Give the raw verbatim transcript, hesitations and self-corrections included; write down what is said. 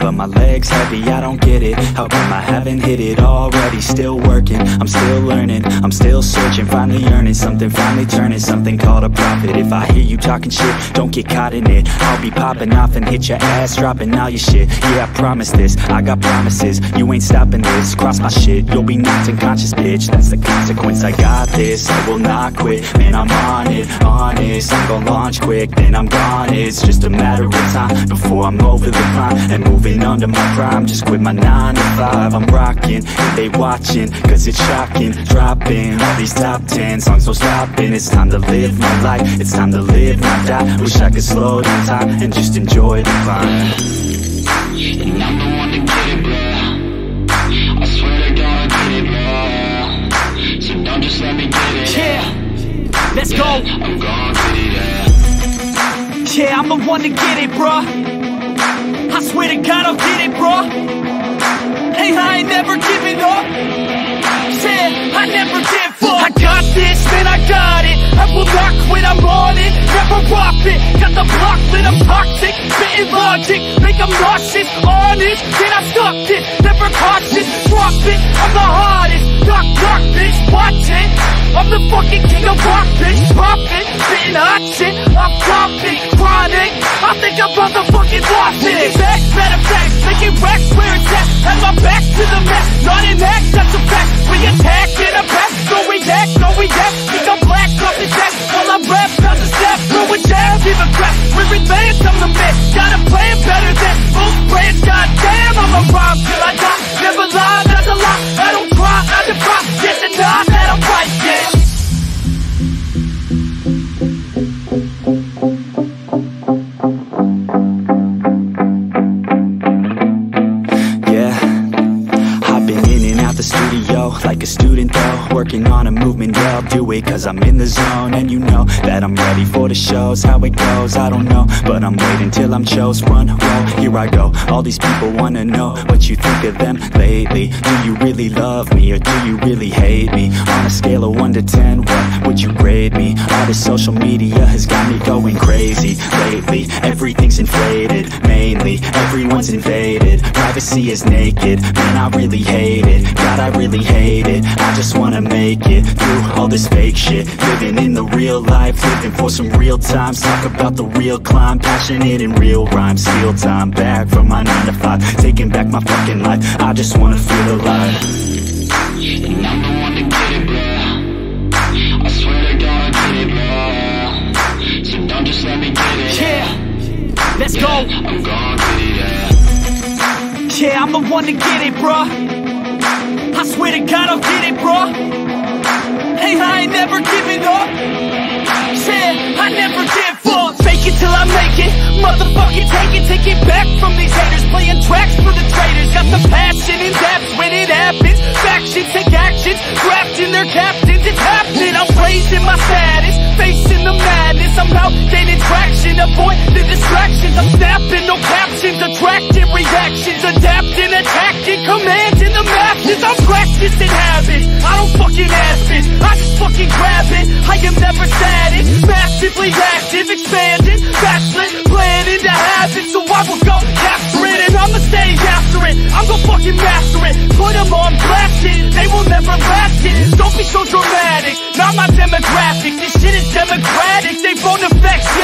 but my legs heavy, I don't get it. How come I haven't hit it already? Still working, I'm still learning, I'm still searching, finally earning something, finally turning something called a profit. If I hear you talking shit, don't get caught in it. I'll be popping off and hit your ass, dropping all your shit. Yeah, I promise this, I got promises, you ain't stopping this. Cross my shit, you'll be knocked unconscious, bitch. That's the consequence, I got this, I will not quit. Man, I'm on it, honest, I'm gon' launch quick, then I'm gone. It's just a matter of time before I'm over the climb and moving under my prime. Just quit my nine to five, I'm rocking, and they watching, cause it's shocking. Dropping all these top ten songs, no stopping. It's time to live my life, it's time to live, not die. Wish I could slow down time and just enjoy the climb. And I'm the one to get it, bro. I swear to God, I get it, bro. So don't just let me get it. Yeah, let's yeah, go. I'm gon' get it, yeah. Yeah, I'm the one to get it, bro. I swear to God, I'll get it, bro. Hey, I ain't never giving up. Yeah, I never give up. I got this, man, I got it. I will not quit, I'm on it. Never rock it. Got the block lit, I'm toxic. Spitting logic, make them nauseous. Honest, can I stop this? Never cautious, drop it. I'm the hottest. Knock, knock, bitch, watch it. I'm the fucking king of rock, bitch. Pop it, spitting hot shit. I'm dropping, chronic. I think I'm motherfucking lost it. Making back, matter of fact, making racks where it's at. Have my back to the mat, not an act, that's a fact. We attack in a back, no react, no react. Think I'm black, off his back. While I rap, bout to snap, throw a jab, give a crap. We're advanced, I'm the man. Got a plan better than most brands. Goddamn, I'm a rhyme till I die. Never lie, that's a lie. I don't cry, I defy. Yes and not, that I'm right, yeah. Like a student though, working on a movement, yeah, I'll do it cause I'm in the zone. And you know that I'm ready for the shows. How it goes, I don't know, but I'm waiting till I'm chose. Front row, here I go. All these people wanna know what you think of them lately. Do you really love me or do you really hate me? On a scale of one to ten, what would you grade me? All this social media has got me going crazy lately. Everything's inflated, mainly everyone's invaded. Privacy is naked, man, I really hate it. God, I really hate it. I just wanna make it through all this fake shit. Living in the real life, living for some real times. Talk about the real climb, passionate in real rhymes. Steal time back from my nine to five, taking back my fucking life. I just wanna feel alive. And I'm the one to get it, bro. I swear to God, I get it, bro. So don't just let me get it. Yeah, let's yeah, go. I'm gon' get it, yeah. Yeah, I'm the one to get it, bro. I swear to God, I'll get it, bro. Hey, I ain't never giving up. Yeah, I never give up. Fake it till I make it. Motherfucking take it, take it back from these haters. Playing tracks for the traitors. Got the passion in depth when it happens. Factions take actions, drafting their captains. It's happening. I'm raising my status, facing the madness. I'm out gaining traction, avoid the distractions. I'm snapping, no captions, attracting reactions, adapting, attacking, commanding the masses. I'm practicing habits, I don't fucking ask it, I just fucking grab it. I am never static, massively active, expanding, backslid, planning to have it. So I will go capture it, and I'ma stay after it. I'm gonna fucking master it, put them on blast it. They will never last it, don't be so dramatic. Not my demographic, this shit is democratic. They won't affect